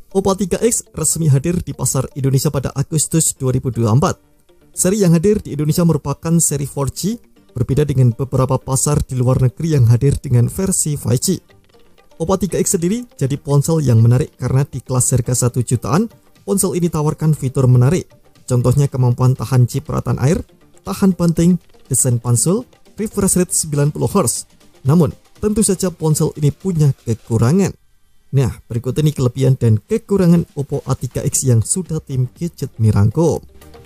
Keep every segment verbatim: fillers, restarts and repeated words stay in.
Oppo tiga X resmi hadir di pasar Indonesia pada Agustus dua ribu dua puluh empat. Seri yang hadir di Indonesia merupakan seri empat G, berbeda dengan beberapa pasar di luar negeri yang hadir dengan versi lima G. Oppo tiga X sendiri jadi ponsel yang menarik karena di kelas harga satu jutaan, ponsel ini tawarkan fitur menarik. Contohnya kemampuan tahan chip perataan air, tahan banting, desain pansul, refresh rate sembilan puluh hertz. Namun, tentu saja ponsel ini punya kekurangan. Nah, berikut ini kelebihan dan kekurangan Oppo A tiga X yang sudah tim Gadget Me rangkum.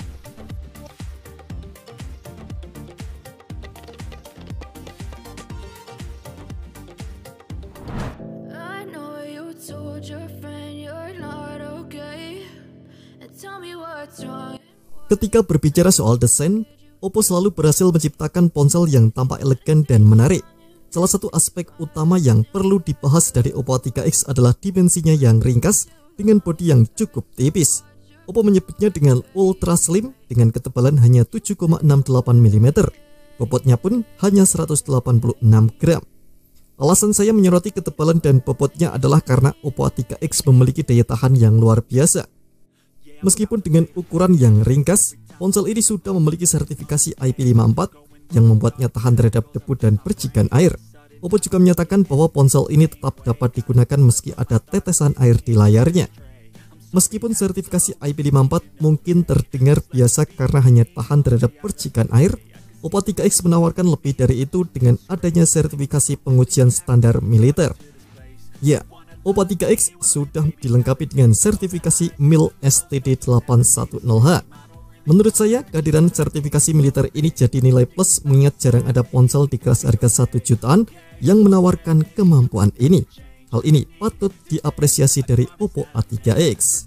Ketika berbicara soal desain, Oppo selalu berhasil menciptakan ponsel yang tampak elegan dan menarik. Salah satu aspek utama yang perlu dibahas dari Oppo A tiga X adalah dimensinya yang ringkas dengan bodi yang cukup tipis. Oppo menyebutnya dengan ultra slim dengan ketebalan hanya tujuh koma enam delapan milimeter. Bobotnya pun hanya seratus delapan puluh enam gram. Alasan saya menyoroti ketebalan dan bobotnya adalah karena Oppo A tiga X memiliki daya tahan yang luar biasa. Meskipun dengan ukuran yang ringkas, ponsel ini sudah memiliki sertifikasi I P lima puluh empat yang membuatnya tahan terhadap debu dan percikan air. Oppo juga menyatakan bahwa ponsel ini tetap dapat digunakan meski ada tetesan air di layarnya. Meskipun sertifikasi I P lima puluh empat mungkin terdengar biasa karena hanya tahan terhadap percikan air, Oppo A tiga X menawarkan lebih dari itu dengan adanya sertifikasi pengujian standar militer. Ya, Oppo A tiga X sudah dilengkapi dengan sertifikasi mil S T D delapan sepuluh H. Menurut saya, kehadiran sertifikasi militer ini jadi nilai plus mengingat jarang ada ponsel di kelas harga satu jutaan yang menawarkan kemampuan ini. Hal ini patut diapresiasi dari Oppo A tiga X.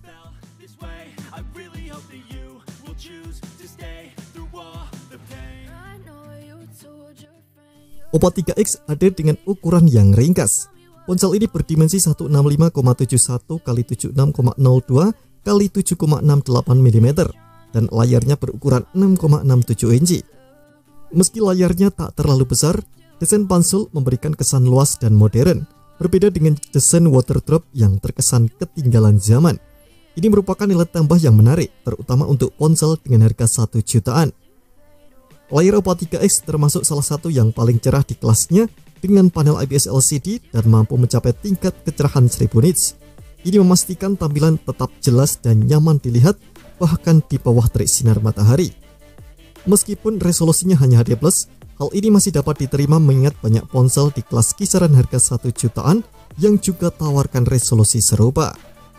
Oppo A tiga X hadir dengan ukuran yang ringkas. Ponsel ini berdimensi seratus enam puluh lima koma tujuh satu kali tujuh puluh enam koma nol dua kali tujuh koma enam delapan milimeter dan layarnya berukuran enam koma enam tujuh inci. Meski layarnya tak terlalu besar, desain pansul memberikan kesan luas dan modern, berbeda dengan desain waterdrop yang terkesan ketinggalan zaman. Ini merupakan nilai tambah yang menarik, terutama untuk ponsel dengan harga satu jutaan. Layar Oppo A tiga X termasuk salah satu yang paling cerah di kelasnya dengan panel I P S L C D dan mampu mencapai tingkat kecerahan seribu nits. Ini memastikan tampilan tetap jelas dan nyaman dilihat bahkan di bawah terik sinar matahari. Meskipun resolusinya hanya H D plus, hal ini masih dapat diterima mengingat banyak ponsel di kelas kisaran harga satu jutaan yang juga tawarkan resolusi serupa.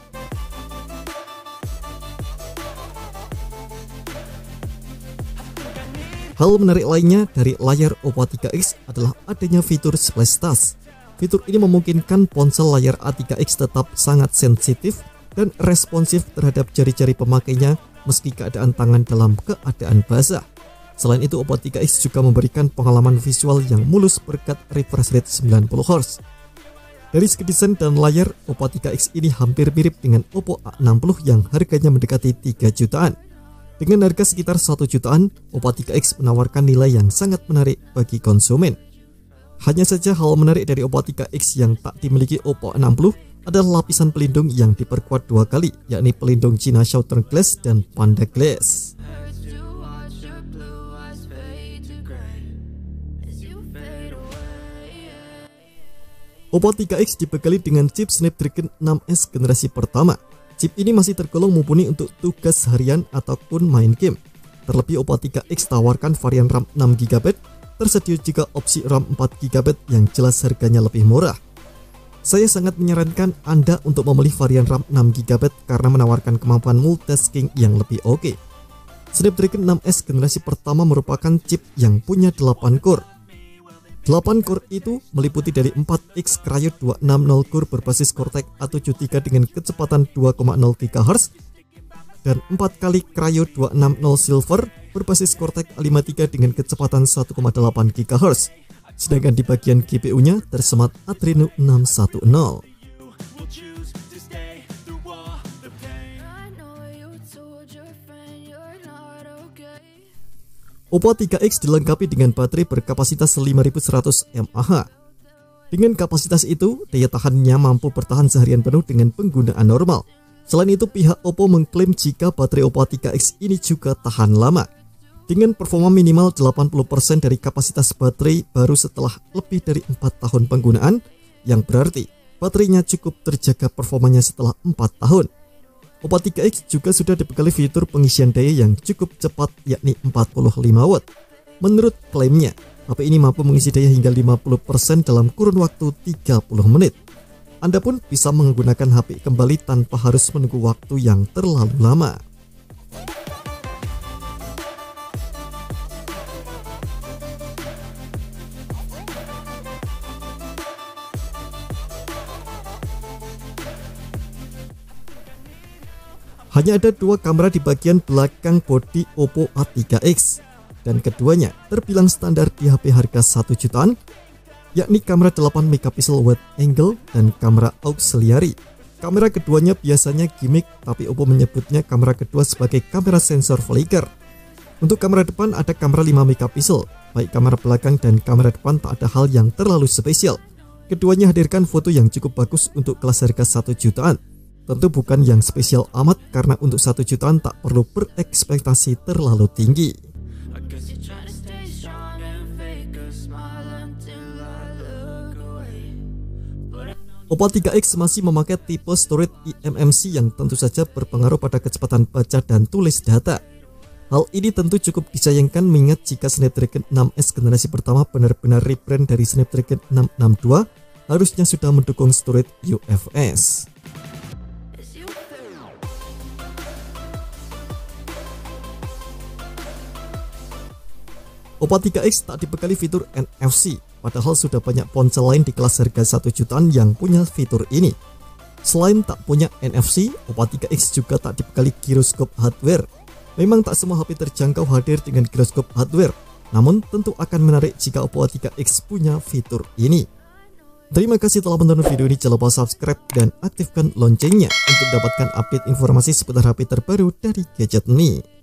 Hal menarik lainnya dari layar Oppo A tiga X adalah adanya fitur Splash Touch. Fitur ini memungkinkan ponsel layar A tiga X tetap sangat sensitif dan responsif terhadap jari-jari pemakainya meski keadaan tangan dalam keadaan basah. Selain itu, Oppo A tiga X juga memberikan pengalaman visual yang mulus berkat refresh rate sembilan puluh hertz. Dari segi desain dan layar, Oppo A tiga X ini hampir mirip dengan Oppo A enam puluh yang harganya mendekati tiga jutaan. Dengan harga sekitar satu jutaan, Oppo A tiga X menawarkan nilai yang sangat menarik bagi konsumen. Hanya saja hal menarik dari Oppo A tiga X yang tak dimiliki Oppo A enam puluh adalah lapisan pelindung yang diperkuat dua kali, yakni pelindung China Southern Glass dan Panda Glass. Oppo A tiga X dibekali dengan chip Snapdragon enam S generasi pertama. Chip ini masih tergolong mumpuni untuk tugas harian ataupun main game. Terlebih Oppo A tiga X tawarkan varian RAM enam giga byte, tersedia juga opsi RAM empat giga byte yang jelas harganya lebih murah. Saya sangat menyarankan Anda untuk membeli varian RAM enam giga byte karena menawarkan kemampuan multitasking yang lebih oke. Snapdragon enam S generasi pertama merupakan chip yang punya delapan core. delapan core itu meliputi dari empat X Kryo dua enam nol core berbasis Cortex A tujuh puluh tiga dengan kecepatan dua koma nol gigahertz dan empat kali Kryo dua enam nol Silver berbasis Cortex A lima puluh tiga dengan kecepatan satu koma delapan gigahertz. Sedangkan di bagian G P U-nya tersemat Adreno enam sepuluh. Oppo A tiga X dilengkapi dengan baterai berkapasitas lima ribu seratus mAh. Dengan kapasitas itu, daya tahannya mampu bertahan seharian penuh dengan penggunaan normal. Selain itu, pihak Oppo mengklaim jika baterai Oppo A tiga X ini juga tahan lama dengan performa minimal delapan puluh persen dari kapasitas baterai baru setelah lebih dari empat tahun penggunaan, yang berarti baterainya cukup terjaga performanya setelah empat tahun. Oppo A tiga X juga sudah dibekali fitur pengisian daya yang cukup cepat, yakni empat puluh lima watt. Menurut klaimnya, H P ini mampu mengisi daya hingga lima puluh persen dalam kurun waktu tiga puluh menit. Anda pun bisa menggunakan H P kembali tanpa harus menunggu waktu yang terlalu lama. Hanya ada dua kamera di bagian belakang bodi Oppo A tiga X, dan keduanya terbilang standar di H P harga satu jutaan, yakni kamera delapan megapiksel wide angle dan kamera auxiliary. Kamera keduanya biasanya gimmick, tapi Oppo menyebutnya kamera kedua sebagai kamera sensor flicker. Untuk kamera depan ada kamera lima megapiksel, baik kamera belakang dan kamera depan tak ada hal yang terlalu spesial. Keduanya hadirkan foto yang cukup bagus untuk kelas harga satu jutaan. Tentu bukan yang spesial amat, karena untuk satu jutaan tak perlu berekspektasi terlalu tinggi. Oppo A tiga X masih memakai tipe storage eMMC yang tentu saja berpengaruh pada kecepatan baca dan tulis data. Hal ini tentu cukup disayangkan mengingat jika Snapdragon enam S generasi pertama benar-benar rebrand dari Snapdragon enam enam dua, harusnya sudah mendukung storage U F S. Oppo A tiga X tak dibekali fitur N F C, padahal sudah banyak ponsel lain di kelas harga satu jutaan yang punya fitur ini. Selain tak punya N F C, Oppo A tiga X juga tak dibekali giroskop hardware. Memang tak semua H P terjangkau hadir dengan giroskop hardware, namun tentu akan menarik jika Oppo A tiga X punya fitur ini. Terima kasih telah menonton video ini, jangan lupa subscribe dan aktifkan loncengnya untuk dapatkan update informasi seputar H P terbaru dari Gadget Me.